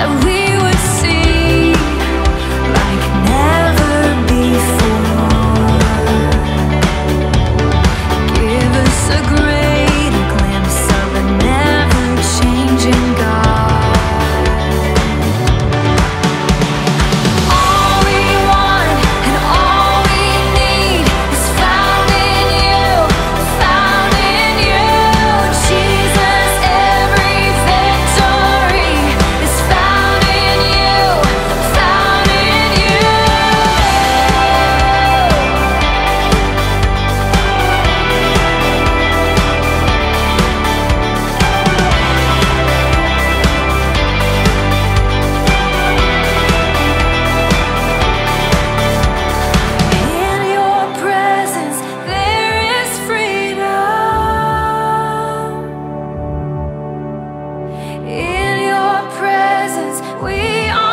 that we would see like never before. Give us a greater glimpse of a never-changing God. All we want and all we need is found in you, found in you. Jesus, every victory is found in you, found in you. In your presence there is freedom. In your presence we are